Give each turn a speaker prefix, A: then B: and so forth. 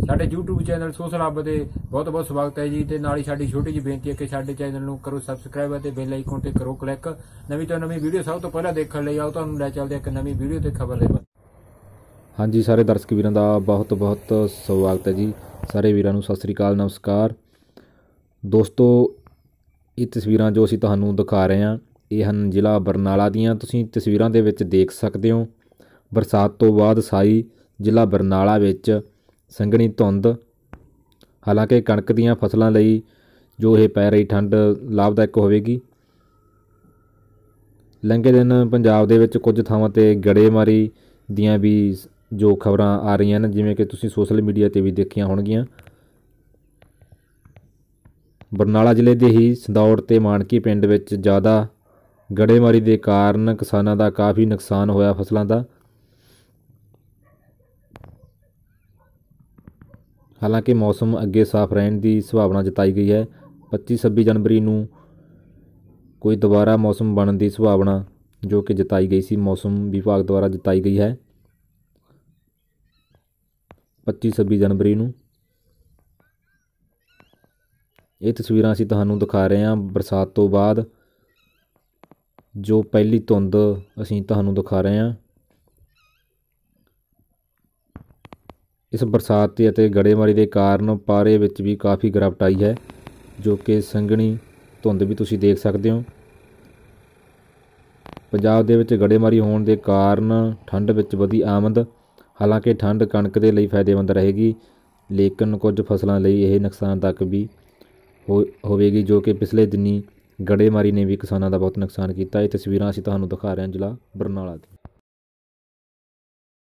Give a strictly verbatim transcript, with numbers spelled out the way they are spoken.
A: ਸਾਡੇ YouTube channel social ਹੱਬ ਦੇ ਬਹੁਤ ਬਹੁਤ ਸਵਾਗਤ ਹੈ ਜੀ। ਤੇ ਨਾਲ ਹੀ ਸਾਡੀ ਛੋਟੀ ਜਿਹੀ ਬੇਨਤੀ ਹੈ ਕਿ ਸਾਡੇ ਚੈਨਲ ਨੂੰ ਕਰੋ ਸਬਸਕ੍ਰਾਈਬ ਅਤੇ ਬੈਲ ਆਈਕਨ ਤੇ ਕਰੋ ਕਲਿੱਕ। ਨਵੀਂ ਤੋਂ ਨਵੀਂ ਵੀਡੀਓ ਸਭ ਤੋਂ ਪਹਿਲਾਂ ਦੇਖਣ ਲਈ ਆਓ ਤੁਹਾਨੂੰ ਲੈ ਚੱਲਦੇ ਇੱਕ ਨਵੀਂ ਵੀਡੀਓ ਤੇ ਖਬਰ ਦੇ ਬਾਰੇ।
B: ਹਾਂਜੀ, ਸਾਰੇ ਦਰਸ਼ਕ ਵੀਰਾਂ ਦਾ ਬਹੁਤ ਬਹੁਤ ਸਵਾਗਤ है जी। ਸਾਰੇ ਵੀਰਾਂ ਨੂੰ ਸਤਿ ਸ੍ਰੀ ਅਕਾਲ, ਨਮਸਕਾਰ ਦੋਸਤੋ। ਇਹ ਤਸਵੀਰਾਂ ਜੋ ਅਸੀਂ ਤੁਹਾਨੂੰ ਦਿਖਾ ਰਹੇ ਹਾਂ ਇਹ ਹਨ ਜ਼ਿਲ੍ਹਾ ਬਰਨਾਲਾ ਦੀਆਂ। ਤੁਸੀਂ ਤਸਵੀਰਾਂ ਦੇ ਵਿੱਚ ਦੇਖ ਸਕਦੇ ਹੋ ਬਰਸਾਤ ਤੋਂ ਬਾਅਦ ਸਾਈ ਜ਼ਿਲ੍ਹਾ ਬਰਨਾਲਾ ਵਿੱਚ ਸੰਘਣੀ ਧੁੰਦ। ਹਾਲਾਂਕਿ ਕਣਕ ਦੀਆਂ ਫਸਲਾਂ ਲਈ ਜੋ ਇਹ ਪੈ ਰਹੀ ਠੰਡ ਲਾਭਦਾਇਕ ਹੋਵੇਗੀ। ਲੰਘੇ ਦਿਨ ਪੰਜਾਬ ਦੇ ਵਿੱਚ ਕੁਝ ਥਾਵਾਂ 'ਤੇ ਗੜੇਮਾਰੀ ਦੀਆਂ ਵੀ ਜੋ ਖਬਰਾਂ ਆ ਰਹੀਆਂ ਨੇ, ਜਿਵੇਂ ਕਿ ਤੁਸੀਂ ਸੋਸ਼ਲ ਮੀਡੀਆ 'ਤੇ ਵੀ ਦੇਖੀਆਂ ਹੋਣਗੀਆਂ। ਬਰਨਾਲਾ ਜ਼ਿਲ੍ਹੇ ਦੇ ਹੀ ਸੰਦੌੜ ਤੇ ਮਾਨਕੀ ਪਿੰਡ ਵਿੱਚ ਜ਼ਿਆਦਾ ਗੜੇਮਾਰੀ ਦੇ ਕਾਰਨ ਕਿਸਾਨਾਂ ਦਾ ਕਾਫੀ ਨੁਕਸਾਨ ਹੋਇਆ ਫਸਲਾਂ ਦਾ। ਹਾਲਾਂਕਿ ਮੌਸਮ ਅੱਗੇ ਸਾਫ਼ ਰਹਿਣ ਦੀ ਸੰਭਾਵਨਾ ਜਤਾਈ ਗਈ ਹੈ। ਪੱਚੀ ਛੱਬੀ ਜਨਵਰੀ ਨੂੰ ਕੋਈ ਦੁਬਾਰਾ ਮੌਸਮ ਬਣਨ ਦੀ ਸੰਭਾਵਨਾ ਜੋ ਕਿ ਜਤਾਈ ਗਈ ਸੀ, ਮੌਸਮ ਵਿਭਾਗ ਦੁਆਰਾ ਜਤਾਈ ਗਈ ਹੈ ਪੱਚੀ ਛੱਬੀ ਜਨਵਰੀ ਨੂੰ। ਇਹ ਤਸਵੀਰਾਂ ਅਸੀਂ ਤੁਹਾਨੂੰ ਦਿਖਾ ਰਹੇ ਹਾਂ ਬਰਸਾਤ ਤੋਂ ਬਾਅਦ ਜੋ ਪਹਿਲੀ ਧੁੰਦ ਅਸੀਂ ਤੁਹਾਨੂੰ ਦਿਖਾ ਰਹੇ ਹਾਂ। ਇਸ ਬਰਸਾਤ ਤੇ ਅਤੇ ਗੜੇਮਾਰੀ ਦੇ ਕਾਰਨ ਪਾਰੇ ਵਿੱਚ ਵੀ ਕਾਫੀ ਗਿਰਾਵਟ ਆਈ ਹੈ, ਜੋ ਕਿ ਸੰਘਣੀ ਧੁੰਦ ਵੀ ਤੁਸੀਂ ਦੇਖ ਸਕਦੇ ਹੋ। ਪੰਜਾਬ ਦੇ ਵਿੱਚ ਗੜੇਮਾਰੀ ਹੋਣ ਦੇ ਕਾਰਨ ਠੰਡ ਵਿੱਚ ਵਧੀ ਆਮਦ। ਹਾਲਾਂਕਿ ਠੰਡ ਕਣਕ ਦੇ ਲਈ ਫਾਇਦੇਮੰਦ ਰਹੇਗੀ, ਲੇਕਿਨ ਕੁਝ ਫਸਲਾਂ ਲਈ ਇਹ ਨੁਕਸਾਨਦਾਇਕ ਵੀ ਹੋ ਹੋਵੇਗੀ, ਜੋ ਕਿ ਪਿਛਲੇ ਦਿਨੀ ਗੜੇਮਾਰੀ ਨੇ ਵੀ ਕਿਸਾਨਾਂ ਦਾ ਬਹੁਤ ਨੁਕਸਾਨ ਕੀਤਾ। ਇਹ ਤਸਵੀਰਾਂ ਅਸੀਂ ਤੁਹਾਨੂੰ ਦਿਖਾ ਰਹੇ ਹਾਂ ਜ਼ਿਲ੍ਹਾ ਬਰਨਾਲਾ ਦੀ।